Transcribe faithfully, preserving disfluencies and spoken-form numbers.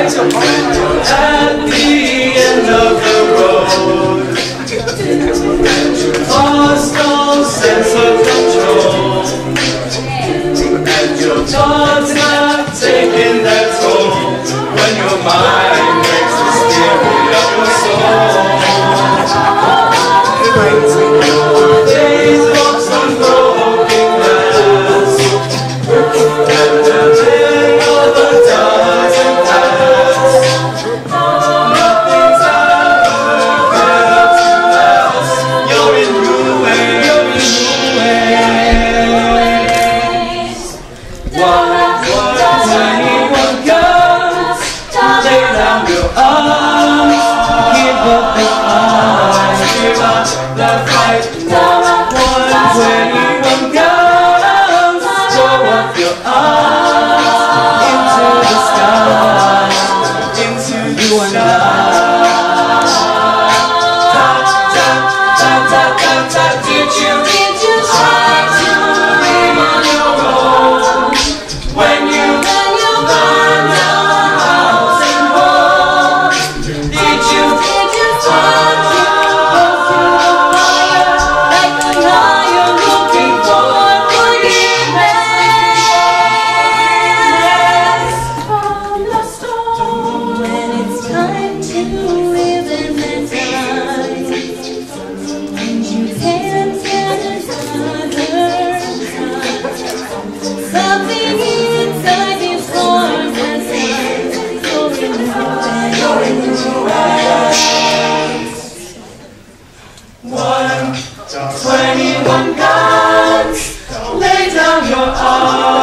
At the end of the road, lost all sense of control, and your thoughts not taking that toll when your mind makes the spirit of your soul. Days walks on broken glass, and the day of the doesn't pass. Nothing's ever good to last. You're in ruin, you're in ruin. One, one, twenty-one guns, lay down your arms, give up the fight, give up the fight. One, twenty-one guns, throw up your arms into the sky, into you and I. Ta ta ta ta ta ta. Did you did you try to live on your own when you when you burned down the house and home? Did you did you try to go through the fire like the lion looking for forgiveness from the storm? When it's time to live in that time, and you can't get another time, something inside these forms has died. You're in the ruin, you're in the ruin. One, twenty-one guns, lay down your arms.